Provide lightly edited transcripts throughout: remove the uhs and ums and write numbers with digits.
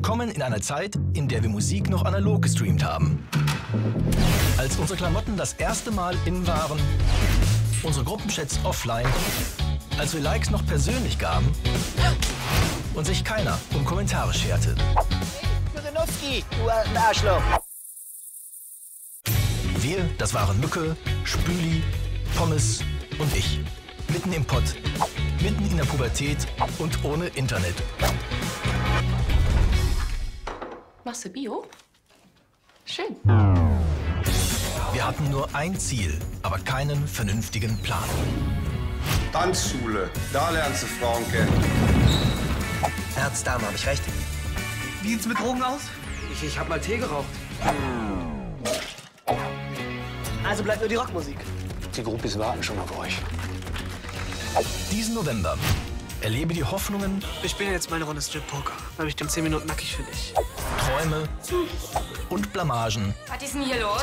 Willkommen in einer Zeit, in der wir Musik noch analog gestreamt haben. Als unsere Klamotten das erste Mal in waren, unsere Gruppenchats offline, als wir Likes noch persönlich gaben und sich keiner um Kommentare scherte. Kudenowski, du alter Arschloch! Wir, das waren Mücke, Spüli, Pommes und ich. Mitten im Pott, mitten in der Pubertät und ohne Internet. Machst du Bio? Schön. Wir hatten nur ein Ziel, aber keinen vernünftigen Plan. Tanzschule, da lernst du Frauen kennen. Herz-Dame, hab ich recht? Wie sieht's mit Drogen aus? Ich hab mal Tee geraucht. Also bleibt nur die Rockmusik. Die Groupies warten schon auf euch. Diesen November erlebe die Hoffnungen, Ich spiele jetzt meine Runde Strip-Poker. Da habe ich den 10 Minuten nackig für dich. Träume und Blamagen Was ist denn hier los?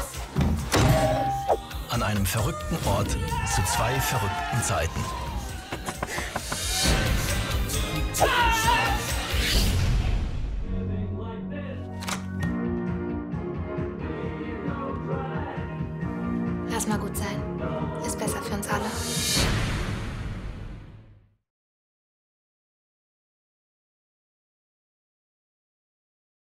an einem verrückten Ort zu zwei verrückten Zeiten. Lass mal gut sein. Ist besser für uns alle.